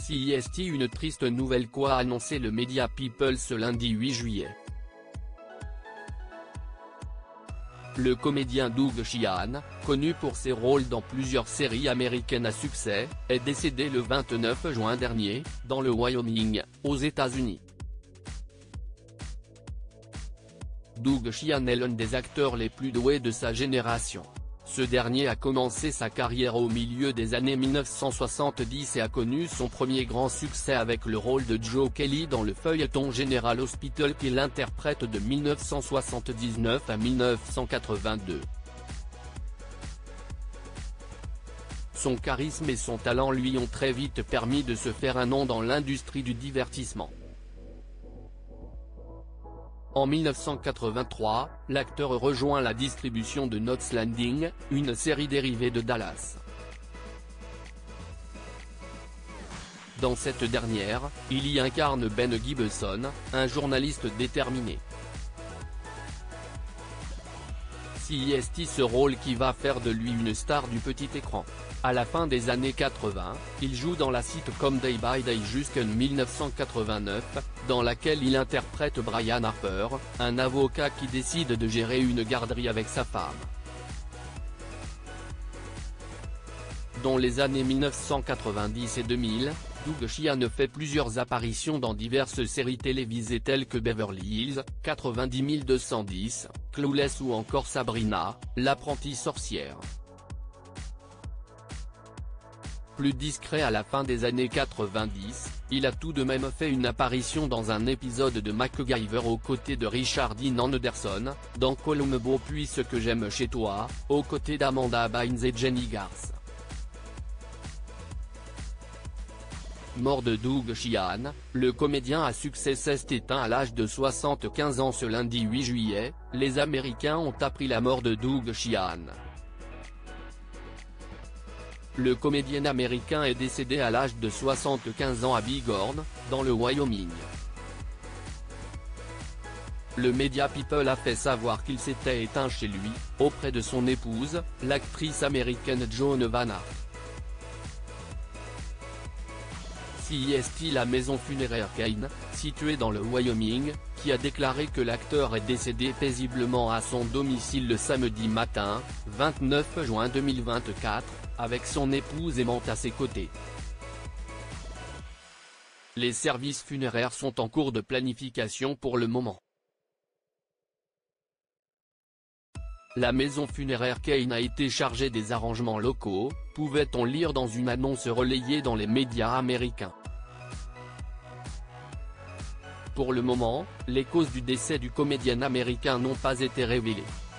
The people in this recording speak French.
CIST. Une triste nouvelle qu'a annoncé le média People ce lundi 8 juillet. Le comédien Doug Sheehan, connu pour ses rôles dans plusieurs séries américaines à succès, est décédé le 29 juin dernier, dans le Wyoming, aux États-Unis. Doug Sheehan est l'un des acteurs les plus doués de sa génération. Ce dernier a commencé sa carrière au milieu des années 1970 et a connu son premier grand succès avec le rôle de Joe Kelly dans le feuilleton General Hospital qu'il interprète de 1979 à 1982. Son charisme et son talent lui ont très vite permis de se faire un nom dans l'industrie du divertissement. En 1983, l'acteur rejoint la distribution de Knots Landing, une série dérivée de Dallas. Dans cette dernière, il y incarne Ben Gibson, un journaliste déterminé. CIST, ce rôle qui va faire de lui une star du petit écran. À la fin des années 80, il joue dans la sitcom Day by Day jusqu'en 1989, dans laquelle il interprète Brian Harper, un avocat qui décide de gérer une garderie avec sa femme. Dans les années 1990 et 2000, Doug Sheehan fait plusieurs apparitions dans diverses séries télévisées telles que Beverly Hills 90210, Clueless ou encore Sabrina, l'apprentie sorcière. Plus discret à la fin des années 90, il a tout de même fait une apparition dans un épisode de MacGyver aux côtés de Richard Dean Anderson, dans Columbo puis Ce que j'aime chez toi, aux côtés d'Amanda Bynes et Jenny Garth. Mort de Doug Sheehan, le comédien à succès s'est éteint à l'âge de 75 ans ce lundi 8 juillet, les Américains ont appris la mort de Doug Sheehan. Le comédien américain est décédé à l'âge de 75 ans à Bighorn, dans le Wyoming. Le média People a fait savoir qu'il s'était éteint chez lui, auprès de son épouse, l'actrice américaine Joan Van Hart. CIST, la maison funéraire Kane, située dans le Wyoming, qui a déclaré que l'acteur est décédé paisiblement à son domicile le samedi matin, 29 juin 2024, avec son épouse aimant à ses côtés. Les services funéraires sont en cours de planification pour le moment. La maison funéraire Kane a été chargée des arrangements locaux, pouvait-on lire dans une annonce relayée dans les médias américains. Pour le moment, les causes du décès du comédien américain n'ont pas été révélées.